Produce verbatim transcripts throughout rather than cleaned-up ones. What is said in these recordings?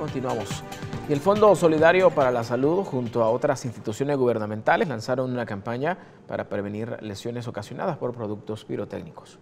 Continuamos. Y el Fondo Solidario para la Salud, junto a otras instituciones gubernamentales, lanzaron una campaña para prevenir lesiones ocasionadas por productos pirotécnicos.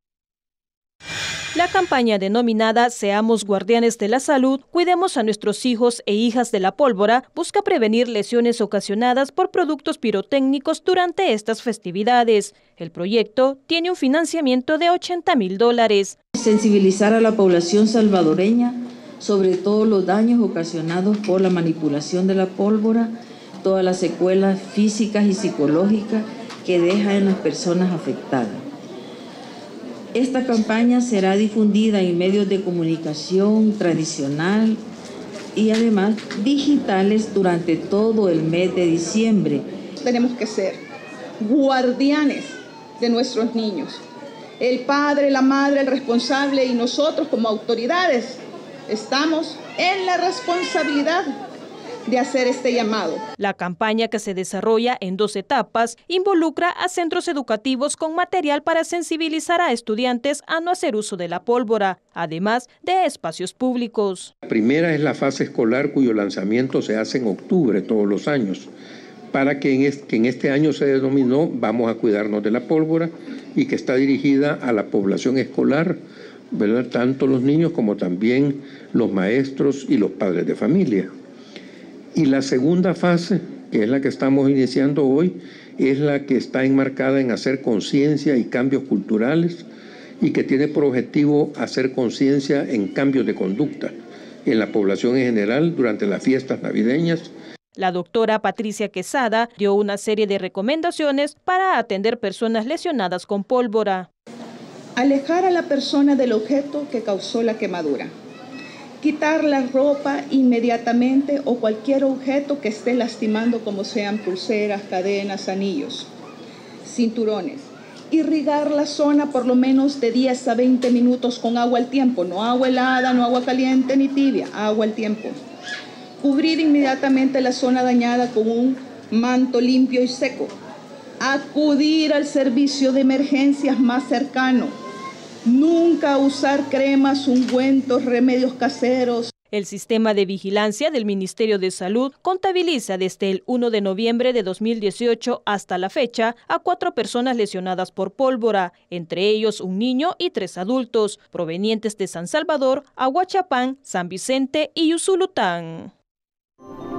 La campaña denominada Seamos Guardianes de la Salud, cuidemos a nuestros hijos e hijas de la pólvora, busca prevenir lesiones ocasionadas por productos pirotécnicos durante estas festividades. El proyecto tiene un financiamiento de ochenta mil dólares. Sensibilizar a la población salvadoreña sobre todos los daños ocasionados por la manipulación de la pólvora, todas las secuelas físicas y psicológicas que deja en las personas afectadas. Esta campaña será difundida en medios de comunicación tradicional y además digitales durante todo el mes de diciembre. Tenemos que ser guardianes de nuestros niños. El padre, la madre, el responsable y nosotros como autoridades estamos en la responsabilidad de hacer este llamado. La campaña, que se desarrolla en dos etapas, involucra a centros educativos con material para sensibilizar a estudiantes a no hacer uso de la pólvora, además de espacios públicos. La primera es la fase escolar, cuyo lanzamiento se hace en octubre todos los años, para que en este, que en este año se denominó Vamos a cuidarnos de la pólvora, y que está dirigida a la población escolar, ¿verdad? Tanto los niños como también los maestros y los padres de familia. Y la segunda fase, que es la que estamos iniciando hoy, es la que está enmarcada en hacer conciencia y cambios culturales, y que tiene por objetivo hacer conciencia en cambios de conducta en la población en general durante las fiestas navideñas. La doctora Patricia Quesada dio una serie de recomendaciones para atender personas lesionadas con pólvora. Alejar a la persona del objeto que causó la quemadura. Quitar la ropa inmediatamente o cualquier objeto que esté lastimando, como sean pulseras, cadenas, anillos, cinturones. Irrigar la zona por lo menos de diez a veinte minutos con agua al tiempo, no agua helada, no agua caliente ni tibia, agua al tiempo. Cubrir inmediatamente la zona dañada con un manto limpio y seco. Acudir al servicio de emergencias más cercano. Nunca usar cremas, ungüentos, remedios caseros. El sistema de vigilancia del Ministerio de Salud contabiliza desde el primero de noviembre de dos mil dieciocho hasta la fecha a cuatro personas lesionadas por pólvora, entre ellos un niño y tres adultos, provenientes de San Salvador, Aguachapán, San Vicente y Usulután.